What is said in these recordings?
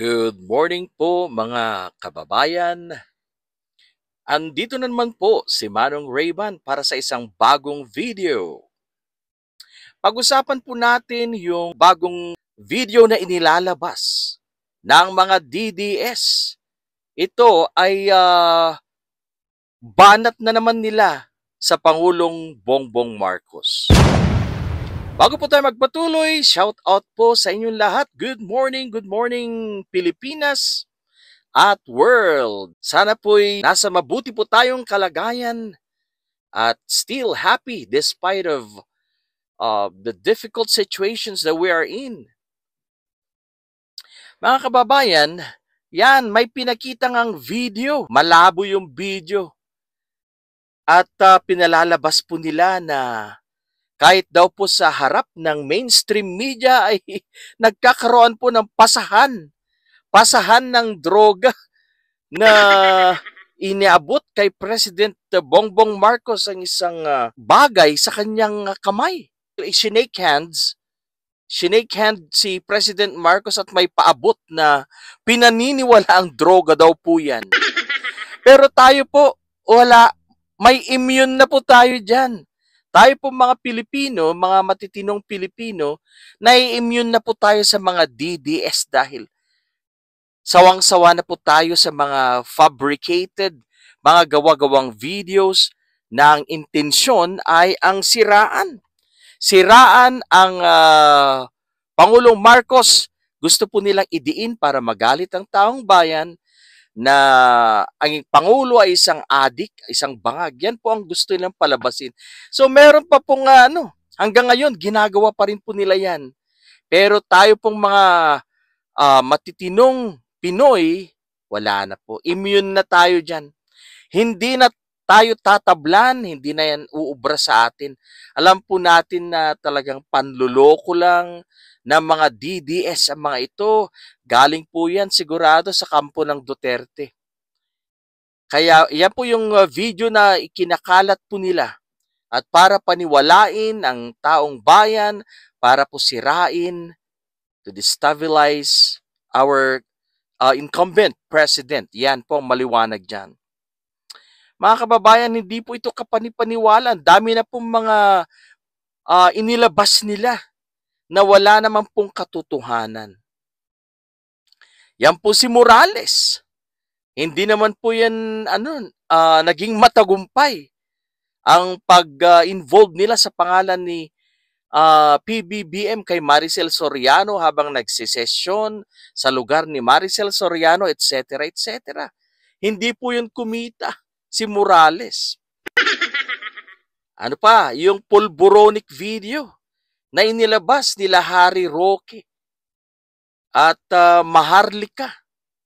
Good morning po mga kababayan. Andito na naman po si Manong Rayban para sa isang bagong video. Pag-usapan po natin yung bagong video na inilalabas ng mga DDS. Ito ay banat na naman nila sa Pangulong Bongbong Marcos. Bago po tayo magpatuloy, shout out po sa inyong lahat. Good morning Pilipinas at world. Sana po'y nasa mabuti po tayong kalagayan at still happy despite of the difficult situations that we are in. Mga kababayan, yan, may pinakita ngang video. Malabo yung video. At pinalalabas po nila na kahit daw po sa harap ng mainstream media ay nagkakaroon po ng pasahan ng droga na iniabot kay President Bongbong Marcos ang isang bagay sa kanyang kamay. Sinake hand si President Marcos at may paabot na pinaniniwala ang droga daw po yan. Pero tayo po, wala, may immune na po tayo dyan. Tayo po mga Pilipino, mga matitinong Pilipino, nai-immune na po tayo sa mga DDS dahil sawang-sawa na po tayo sa mga fabricated, mga gawa-gawang videos na ang intensyon ay ang siraan. Siraan ang Pangulong Marcos. Gusto po nilang idiin para magalit ang taong bayan na ang Pangulo ay isang adik, isang bangag. Yan po ang gusto nilang palabasin. So meron pa pong hanggang ngayon, ginagawa pa rin po nila yan. Pero tayo pong mga matitinong Pinoy, wala na po. Immune na tayo dyan. Hindi na tayo tatablan, hindi na yan uubra sa atin. Alam po natin na talagang panluloko lang ng mga DDS ang mga ito. Galing po yan sigurado sa kampo ng Duterte. Kaya yan po yung video na ikinakalat po nila. At para paniwalain ang taong bayan, para po sirain, to destabilize our incumbent president. Yan po ang maliwanag dyan. Mga kababayan, hindi po ito kapanipaniwala. Dami na pong mga inilabas nila na wala naman pong katotohanan. Yan po si Morales. Hindi naman po yan naging matagumpay ang pag-involve nila sa pangalan ni PBBM kay Maricel Soriano habang nagsisesyon sa lugar ni Maricel Soriano, etc. etc. Hindi po yun kumita si Morales. Ano pa, yung pulburonic video na inilabas nila Harry Roque at Maharlika.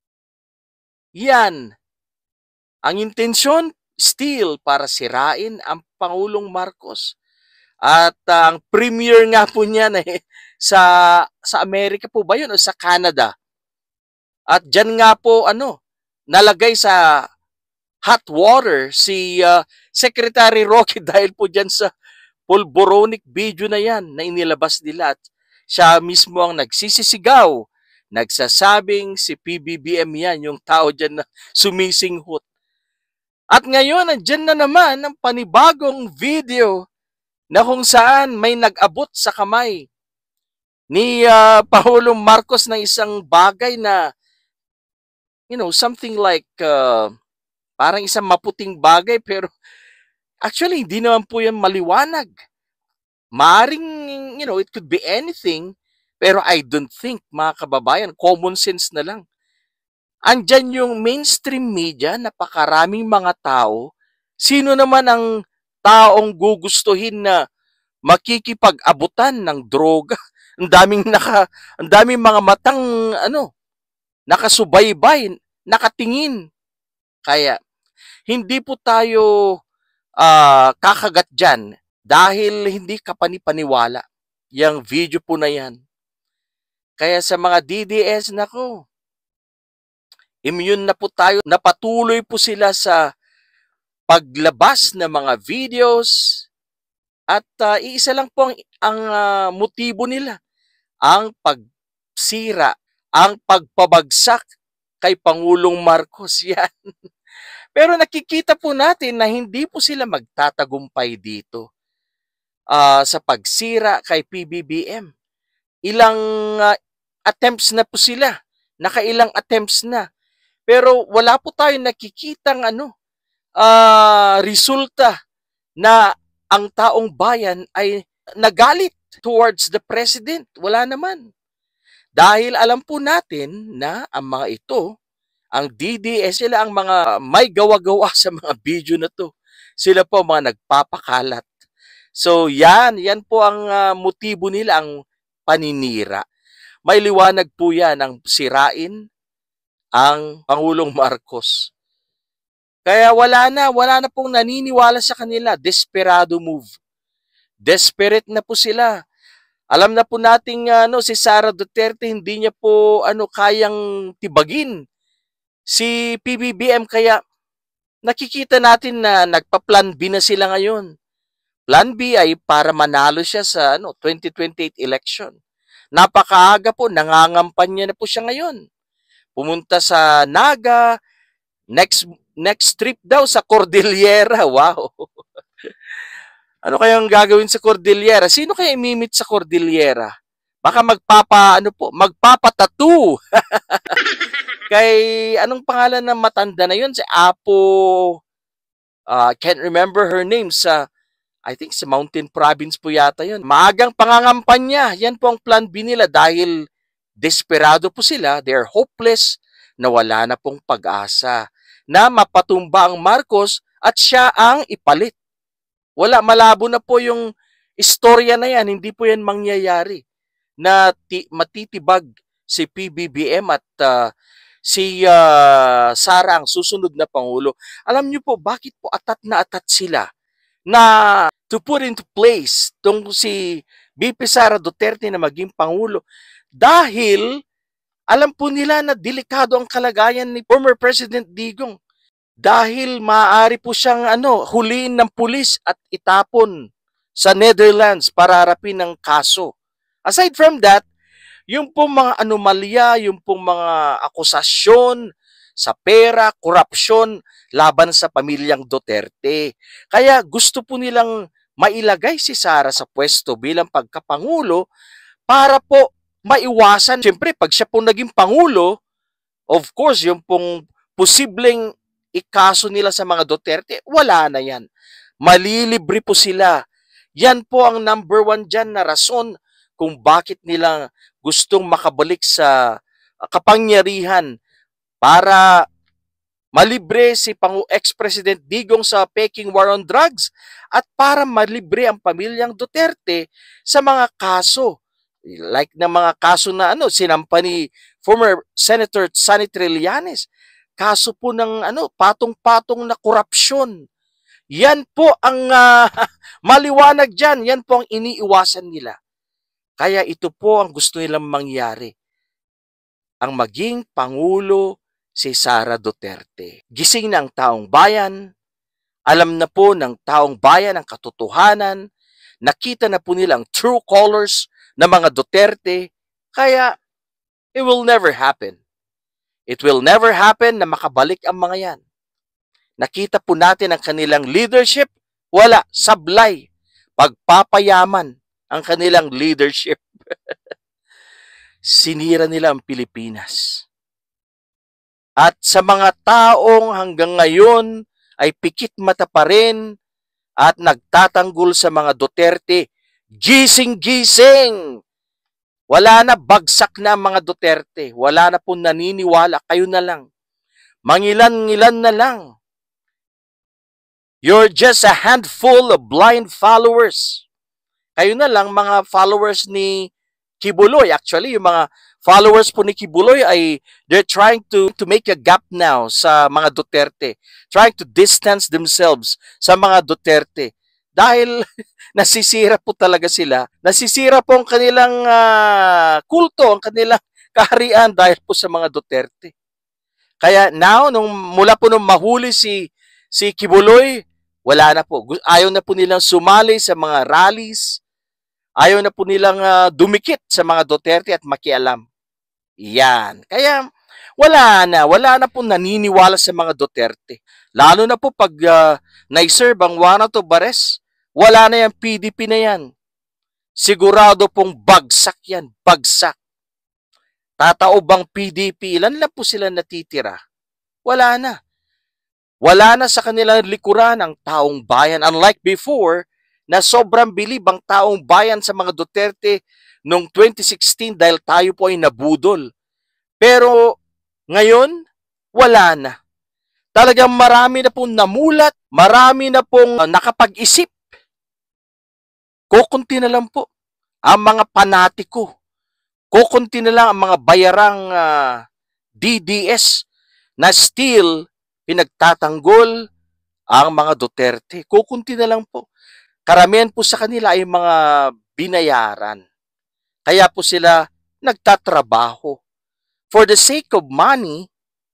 Yan. Ang intensyon, still para sirain ang Pangulong Marcos. At ang premier nga po niyan sa Amerika po ba yun o sa Canada? At dyan nga po nalagay sa hot water si Secretary Roque dahil po dyan sa pulboronic video na yan na inilabas nila. At siya mismo ang nagsisisigaw, nagsasabing si PBBM yan, yung tao dyan na sumisinghot. At ngayon, andyan na naman ang panibagong video na kung saan may nag-abot sa kamay ni Pangulong Marcos ng isang bagay na, something like, parang isang maputing bagay, pero actually, hindi naman po yan maliwanag. Maaring, it could be anything, pero I don't think, mga kababayan, common sense na lang. Andyan yung mainstream media, napakaraming mga tao. Sino naman ang taong gugustuhin na makikipag-abutan ng droga? Ang daming mga matang nakasubaybay, nakatingin. Kaya hindi po tayo kakagat dyan dahil hindi kapanipaniwala yung video po na yan. Kaya sa mga DDS, nako, immune na po tayo. Napatuloy po sila sa paglabas ng mga videos at iisa lang po ang motibo nila, ang pagsira ang pagpabagsak kay Pangulong Marcos. Yan. Pero nakikita po natin na hindi po sila magtatagumpay dito sa pagsira kay PBBM. Ilang attempts na po sila. Nakailang attempts na. Pero wala po tayong nakikitang resulta na ang taong bayan ay nagalit towards the president. Wala naman. Dahil alam po natin na ang mga ito, ang DDS, sila ang mga may gawa-gawa sa mga video na to. Sila po mga nagpapakalat. So yan po ang motibo nila, ang paninira. May liwanag po yan ang sirain ang Pangulong Marcos. Kaya wala na pong naniniwala sa kanila. Desperado move. Desperate na po sila. Alam na po nating si Sara Duterte hindi niya po kayang tibagin si PBBM, kaya nakikita natin na nagpa-plan B na sila ngayon. Plan B ay para manalo siya sa 2028 election. Napakaaga po, nangangampanya na po siya ngayon. Pumunta sa Naga, next trip daw sa Cordillera. Wow. Ano kayang gagawin sa Cordillera? Sino kaya imimit sa Cordillera? Baka magpapatattoo. Kay anong pangalan ng matanda na yun? Si Apo, can't remember her name, I think sa Mountain Province po yata yun. Maagang pangangampanya. Yan po ang plan B nila dahil desperado po sila. They're hopeless na wala na pong pag-asa na mapatumba ang Marcos at siya ang ipalit. Wala, malabo na po yung istorya na yan. Hindi po yan mangyayari na matitibag si PBBM at si Sara ang susunod na Pangulo. Alam niyo po, bakit po atat na atat sila na to put into place tong si VP Sara Duterte na maging Pangulo? Dahil alam po nila na delikado ang kalagayan ni former President Digong. Dahil maaari po siyang huliin ng pulis at itapon sa Netherlands para harapin ng kaso. Aside from that, yung pong mga anomalya, yung pong mga akusasyon sa pera, korupsyon, laban sa pamilyang Duterte. Kaya gusto po nilang mailagay si Sara sa pwesto bilang pagkapangulo para po maiwasan. Siyempre, pag siya po naging pangulo, of course, yung pong posibleng ikaso nila sa mga Duterte, wala na yan. Malilibre po sila. Yan po ang number one dyan na rason kung bakit nila gustong makabalik sa kapangyarihan para malibre si ex-President Digong sa Peking War on Drugs at para malibre ang pamilyang Duterte sa mga kaso. Like na mga kaso na sinampa ni former Senator Sonny Trillanes. Kaso po ng patong-patong na korupsyon. Yan po ang maliwanag dyan. Yan po ang iniiwasan nila. Kaya ito po ang gusto nilang mangyari. Ang maging Pangulo si Sara Duterte. Gising na ang taong bayan. Alam na po ng taong bayan ang katotohanan. Nakita na po nilang true colors ng mga Duterte. Kaya it will never happen. It will never happen na makabalik ang mga yan. Nakita po natin ang kanilang leadership. Wala, sablay. Pagpapayaman ang kanilang leadership. Sinira nila ang Pilipinas. At sa mga taong hanggang ngayon ay pikit mata pa rin at nagtatanggol sa mga Duterte, gising-gising! Wala na, bagsak na mga Duterte. Wala na po naniniwala. Kayo na lang. Mangilan-ngilan na lang. You're just a handful of blind followers. Kayo na lang mga followers ni Kibuloy. Actually, yung mga followers po ni Kibuloy ay they're trying to make a gap now sa mga Duterte. Trying to distance themselves sa mga Duterte. Dahil nasisira po talaga sila. Nasisira po ang kanilang kulto, ang kanilang kaharian dahil po sa mga Duterte. Kaya now, mula po nung mahuli si Kibuloy, wala na po. Ayaw na po nilang sumali sa mga rallies. Ayaw na po nilang dumikit sa mga Duterte at makialam. Yan. Kaya wala na pong naniniwala sa mga Duterte. Lalo na po pag naiserve ang warrant of arrest, wala na yung PDP na yan. Sigurado pong bagsak yan, bagsak. Tataob ang PDP, ilan lang po sila natitira? Wala na. Wala na sa kanilang likuran ang taong bayan. Unlike before, na sobrang bilib ang taong bayan sa mga Duterte noong 2016 dahil tayo po ay nabudol. Pero ngayon, wala na. Talagang marami na pong namulat, marami na pong nakapag-isip. Kukunti na lang po ang mga panatiko. Kukunti na lang ang mga bayarang DDS na still pinagtatanggol ang mga Duterte. Kukunti na lang po. Karamihan po sa kanila ay mga binayaran. Kaya po sila nagtatrabaho. For the sake of money,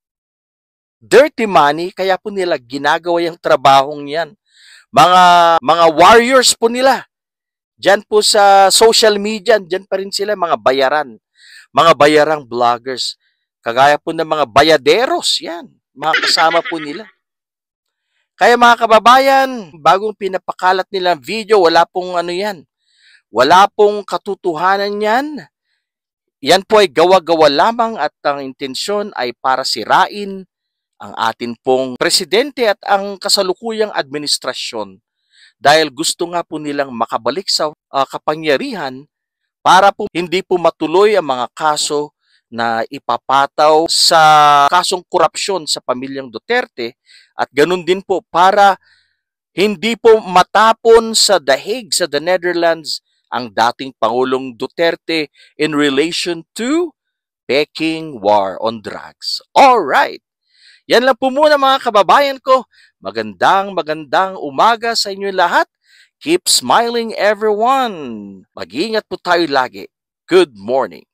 dirty money, kaya po nila ginagawa yung trabahong yan. Mga warriors po nila. Diyan po sa social media, diyan pa rin sila mga bayaran. Mga bayarang vloggers. Kagaya po ng mga bayaderos, yan. Mga kasama po nila. Kaya mga kababayan, bagong pinapakalat nilang video, wala pong ano yan. Wala pong katotohanan yan. Yan po ay gawa-gawa lamang at ang intensyon ay para sirain ang atin pong presidente at ang kasalukuyang administrasyon. Dahil gusto nga po nilang makabalik sa kapangyarihan para po hindi po matuloy ang mga kaso na ipapataw sa kasong korupsyon sa pamilyang Duterte at ganun din po para hindi po matapon sa The Hague sa the Netherlands ang dating Pangulong Duterte in relation to Peking War on Drugs. Alright, yan lang po muna mga kababayan ko. Magandang umaga sa inyo lahat. Keep smiling everyone. Mag-iingat po tayo lagi. Good morning.